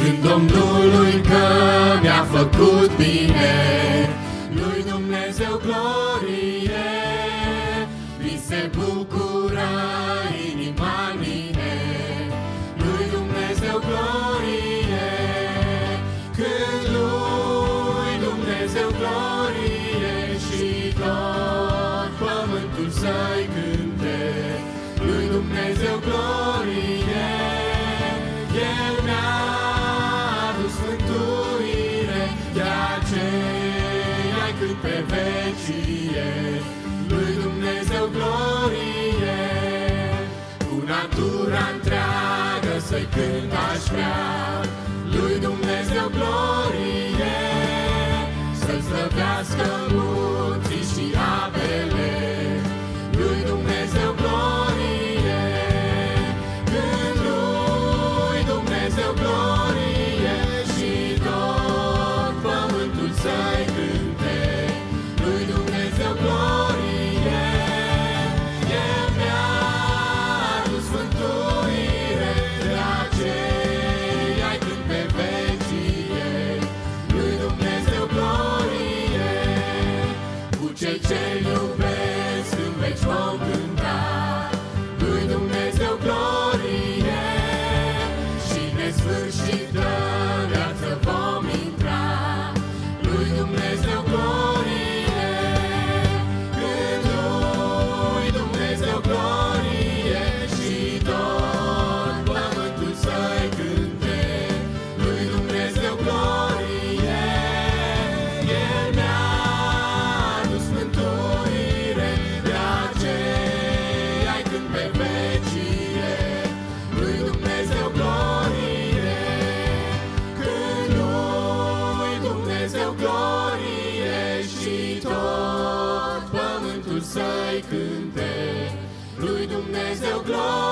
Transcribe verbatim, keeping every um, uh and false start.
Cânt Domnului că mi-a făcut bine, lui Dumnezeu glorie, mi se bucură inima în mine, lui Dumnezeu glorie, cânt lui Dumnezeu glorie și tot pământul să-i cânte, lui Dumnezeu glorie. El mi-a adus mântuire, de aceea-i cânt pe vecie, lui Dumnezeu glorie. Cu natura întreagă să-i cânt aș vrea, lui Dumnezeu glorie. Să-L slăvească munții și apele, lui Dumnezeu glorie. Când lui Dumnezeu glorie și tot pământul să-i cânte, lui Dumnezeu glorie. El mi-a adus mântuire, de aceea-i cânt pe vecie, lui Dumnezeu glorie. Cu cei ce-L iubesc în veci vom cânta, lui Dumnezeu glorie. Și nesfârșită viață vom intra, lui Dumnezeu glorie. Când lui Dumnezeu glorie și tot pământul să-i cânte, lui Dumnezeu glorie. El mi-a adus mântuire, de aceea-i cânt pe vecie, lui Dumnezeu glorie. Când lui Dumnezeu glorie și tot pământul să-i cânte, lui Dumnezeu glorie.